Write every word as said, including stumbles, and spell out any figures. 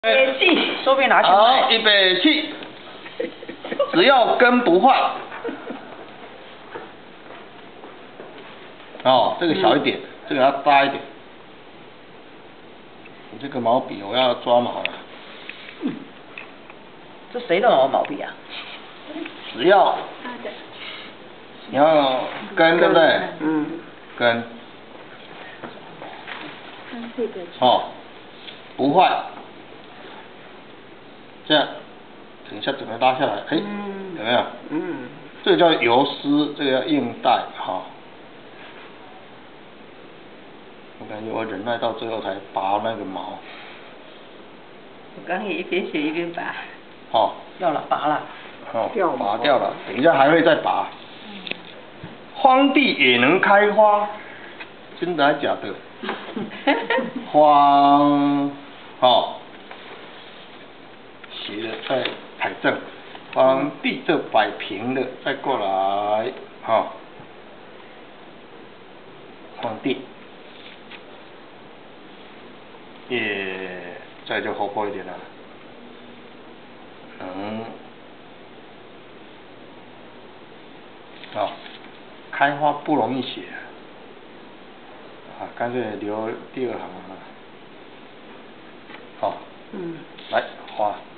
北气，说不定拿去卖。 好，预备起，只要根不坏。哦，这个小一点，嗯、这个要大一点。你这个毛笔我要抓毛了。 嗯、这谁的毛毛笔啊？ 只要。你要根对不对？ 嗯。 根。哦，不坏。这样，等一下整个拉下来，哎、欸，嗯、有没有？嗯。这个叫游丝，这个要硬带，哈。我感觉我忍耐到最后才拔那个毛。 我刚也一边写一边拔。 好、哦。 掉了，拔了。 哦，拔掉了，等一下还会再拔。嗯。荒地也能开花，真的还假的？荒，好、哦。斜的再摆正，荒地这摆平的再过来，好、哦。荒地。也，再就活泼一点了。嗯，好，开花不容易写，啊，干脆留第二行了。好，嗯，来花。